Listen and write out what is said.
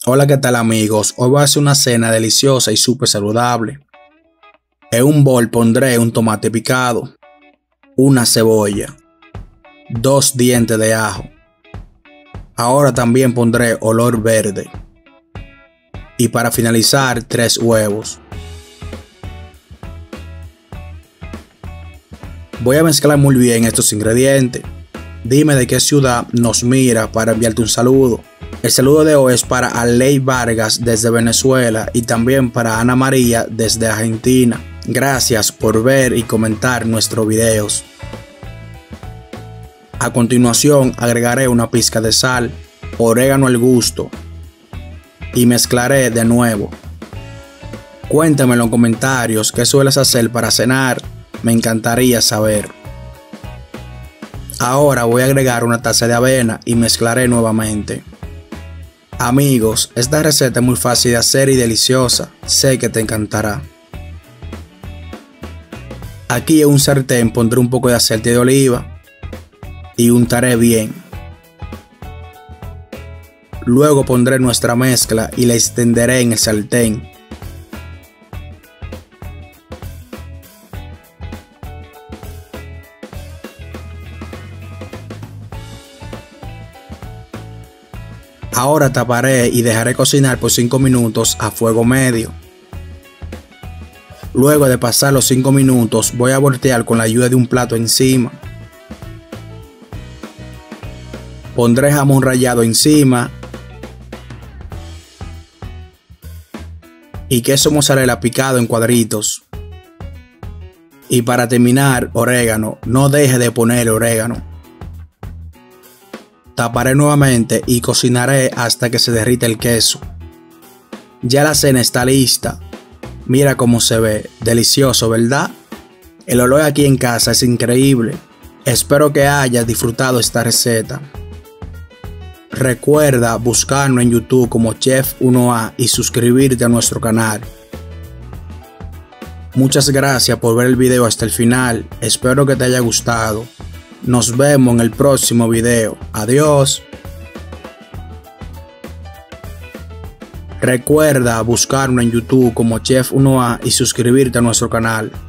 Hola, ¿qué tal amigos? Hoy voy a hacer una cena deliciosa y súper saludable. En un bol pondré un tomate picado, una cebolla, 2 dientes de ajo. Ahora también pondré olor verde. Y para finalizar, 3 huevos. Voy a mezclar muy bien estos ingredientes. Dime de qué ciudad nos mira para enviarte un saludo. El saludo de hoy es para Arley Vargas desde Venezuela y también para Ana María desde Argentina. Gracias por ver y comentar nuestros videos. A continuación agregaré una pizca de sal, orégano al gusto y mezclaré de nuevo. Cuéntame en los comentarios qué sueles hacer para cenar, me encantaría saber. Ahora voy a agregar una taza de avena y mezclaré nuevamente. Amigos, esta receta es muy fácil de hacer y deliciosa, sé que te encantará. Aquí en un sartén pondré un poco de aceite de oliva y untaré bien. Luego pondré nuestra mezcla y la extenderé en el sartén. Ahora taparé y dejaré cocinar por 5 minutos a fuego medio. Luego de pasar los 5 minutos voy a voltear con la ayuda de un plato encima. Pondré jamón rallado encima y queso mozzarella picado en cuadritos. Y para terminar, orégano. No deje de poner orégano. Taparé nuevamente y cocinaré hasta que se derrita el queso. Ya la cena está lista. Mira cómo se ve, delicioso, ¿verdad? El olor aquí en casa es increíble. Espero que hayas disfrutado esta receta. Recuerda buscarnos en YouTube como Chef 1A y suscribirte a nuestro canal. Muchas gracias por ver el video hasta el final. Espero que te haya gustado. Nos vemos en el próximo video. Adiós. Recuerda buscarnos en YouTube como Chef 1A y suscribirte a nuestro canal.